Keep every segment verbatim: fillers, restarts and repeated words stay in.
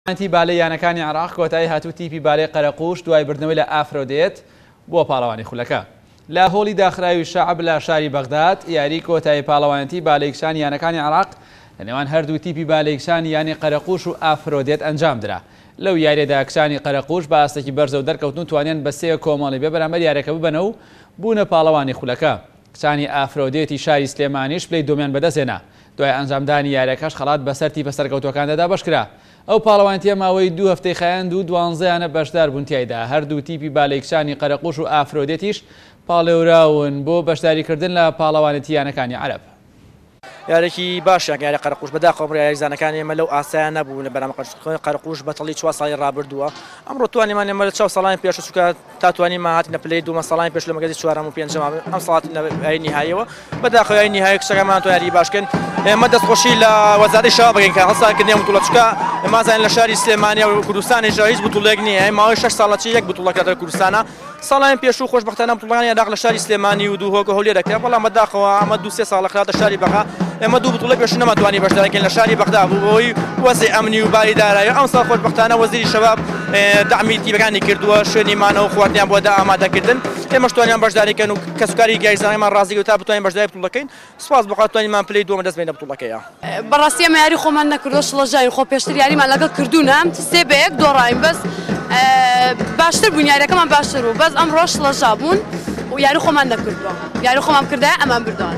بالێ یانەکانی عێراق کۆتایی هاتوو تیپی بالێ قەرەقوش دوای بردنەوەی لە ئافرۆدێت بۆ پاڵەوانی خولەکە. لە هۆڵی داخراوی شەعب لە شاری بەغداد یاری کۆتایی پاڵەوانیەتی بالەیەکشانی یانەکانی عێراق لە نێوان هەردوو تیپی بالەیەکشانی یانی قەرەقوش و ئافرۆدێت ئەنجام درا. لەو یاریەدا کشانی قەرەقوش بە ئاستێکی بەرزە و دەرکەوتن توانیان بە سێ کۆمەڵی بێ بەرامبەر یاریەکە ببەنە و بوونە پاڵەوانی خولەکە. کچانی ئافرۆدێتی شاری سلێمانیش پلەی دۆمیان بەدەستێنا. دوای ئەنجامدانی یاریەکەش خەڵات بەسەر تیپە سەرکەوتوەکاندەدا بەشکرا. ئەو پاڵەوانیتیە ماوەی دوو هەفتەی خایاند و دوانزەیانە بەشدار بوون تایدا. هەردوو تیپی بالەیەکشانی قەرەقوش و ئافرۆدێتیش پاڵێوراون بۆ بەشداریکردن لە پاڵەوانیەتی یانەکانی عەرەب. یارێکی باشە یاری قەرەقوش بەداخەوە یاریزانەکانی ئێمە لەو ئاسایان نەبوو لە بەرامبەر قەرەقوش بەتەڵی چوار ساڵی ڕابردووە. ئەمڕۆ توانیمان ئێمە لە چوار ساڵانی پێش چووکە تا توانیمان هاتینە پلەی دووەمە ساڵانی پێش لە مەگەزی چوارەم و پێنجەم ئەم ساڵات یاری نهاییەوە بەداخەوە یاری نهایی کچەکەمان تو یاری باشکەن. ئێمە دەستخۆشی لە وەزارەتی شەوا بگەین کە هەڵسانکردنی ئەم بوتوڵە چووکە ئێمە زانین لە شاری سلێمانیا و کوردستانی هیچ بوتوڵێک نییە. ماوەی شەش ساڵەتی یەک بوتوڵەکە لە کوردستانە. ساڵیان پێش و خۆشبەختانە بوتوڵەکانی عێراق لە شاری سلێمانی و دوو هۆکە هەولێر دەکرێت، بەڵام بەداخەوە ئەمە دوو سێ ساڵە خاتە شاری بەغا ئێمە دوو بوتوڵە پێش نەمەتوانی بەشدارەکەین لە شاری بەغدا بوو بۆی وەزعی ئەمنی و باری دارایی. ئەم ساڵ خۆشبەختانە وەزیری شەباب دعمی تیپەکانی کردووە، شوێنی مانەوە و خواردنیان بۆ دا ئامادەکردن. ئێمەش توانیان بەشداریکەن و کەسوکاری گایزانەمان ڕازیگە تا بتوانین بەشداری بوتوڵەکەین. سوپاس بۆ توانیمان پلەی دووەمە دەست بێنە بوتوڵەکەیە. بەڕاستی ئێمە یاری خۆمان نەکردووە شڵەژاوی خۆ پێشتر یاریمان لەگەڵ کردوونە سێ بە یەک دۆڕاین بەس باشتر بوون یاریەکەمان باشتر بوو بەس ئەمڕۆ شڵەژا بوون و یاری خۆمان نەکردووە. یاری خۆمان کردایە ئەمان بردووان.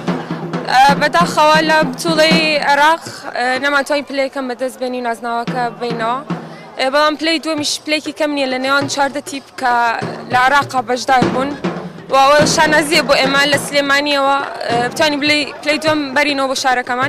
بەداخەوە لە بتوڵەی عێراق نەماتوانین پلەیەکەم بەدەست بێنین نازناوەکە بینەوە، بەڵام پلەی دووەمیش پلەیەکی کەم نییە لە نێوان چواردە تیپ کە لە عێراقا بەشدار بوون و ئەوە شانازیە بۆ ئێمە لە سلێمانیەوە بتوانین پلەی دووەم بەرینەوە بۆ شارەکەمان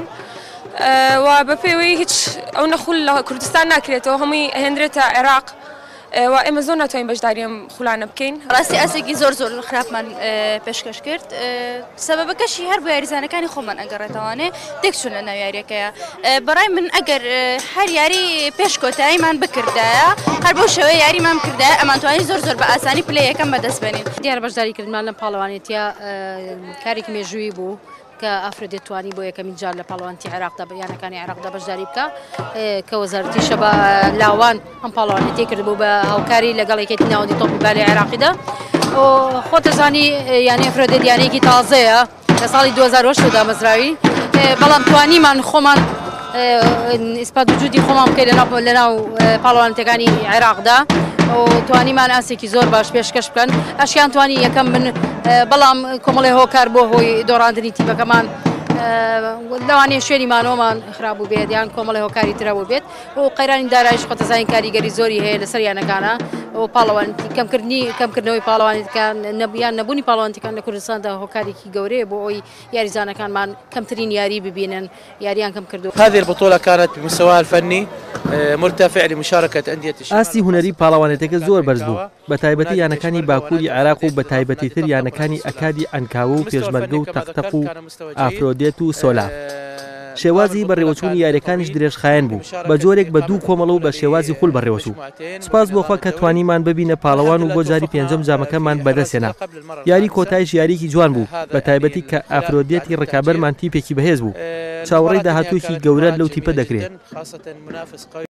و بە پێوەی هیچ ئەو نەخول لە کوردستان ناکرێتەوە، هەمووی هێندرێتە عێراق و ئێمە زۆر ناتوانین بەشداری ئەم خولانە بکەین. ڕاستی ئەسێکی زۆر زۆر خراپمان پێشکەش کرد. سەبەبەکەشی هەر بۆ یاریزانەکانی خۆمان ئەگەڕێتەوانێ تێک چوون لە ناو یاریەکەیە. بەڕای من ئەگەر هەر یاری پێش کۆتاییمان بکردایە هەر بۆ شێوەیە یاریمان کردایە ئەمان توانی زۆر زۆر بە ئاسانی پلەیەکەم بەدەست بێنین. دیارە بەشداریکردمان لەم پاڵەوانیەتیە کارێکی مێژووی بوو کە ئافرەدێت توانی بۆ یەکەمین جار لە پاڵەوانیەتی عێراقدا یانەکانی عێراقدا بەشداری بکە کە وەزارەتی شەبا لاوان ئەم پاڵەوانیەتی کردبوو بە هاوکاری لەگەڵ یەکێتی ناوەندی تۆپی بالێ عێراقیدا. خۆت دەزانی یانی ئافرەدێت یانەیەکی تازەیە لە ساڵی دوو هەزار و هەشت دامەزراوی، بەڵام توانیمان خۆمان ئیسپات وجودی خۆمان بکەین لەناو پاڵەوانیەتەکانی عێراقدا و توانیمان ئاسێکی زۆر باش پێشکەش بکەن. ئەشیان توانی یەکەم من بەڵام کۆمەڵی هۆکار بۆ هۆی دۆڕاندنی تیپەکەمان لەوانەیە شوێنی مانەوەمان خراپبوو بێت یان کۆمەڵی هۆکاری ترە بوو بێت و قەیرانی دارایش خۆتەزانین کاریگەری زۆری هەیە لەسەر یانەکانە و پاڵەوانیەتی کەمکردنی کەمکردنەوەی پاڵەوانیەتەکان یان نەبوونی پاڵەوانیەتەکان لە کوردستاندا هۆکارێکی گەورەیە بۆ ئەوی یاریزانەکانمان کەمترین یاری ببینن یاریان کەم کردو. هذه البطولة كانت بمستواها الفني مرتفع لمشاركة أندية الشمال. ئاستی هونەری پاڵەوانیەتەکە زۆر بەرز بوو، بە تایبەتی یانەکانی باکووری عێراق و بە تایبەتی تر یانەکانی ئەکادی ئەنکاوە و پێشمەرگە و تەختەق و ئافرۆدێت و سۆلا. شێوازی بەڕێوەچوونی یاریەکانیش درێژخایەن بوو بە جۆرێک بە دوو کۆمەڵە و بە شێوازی خول بەڕێوەچوو. سوپاس بۆخوا کە توانیمان ببینە پاڵەوان و بۆ جاری پێنجەم جامەکەمان بەدەستێنا. یاری کۆتاییش یاریکی جوان بوو بە تایبەتی کە ئافرۆدێتی ڕکابەرمان تیپێکی بەهێز بوو. چاوەڕێی داهاتوویەکی گەورە لەو تیپە دەکرێت.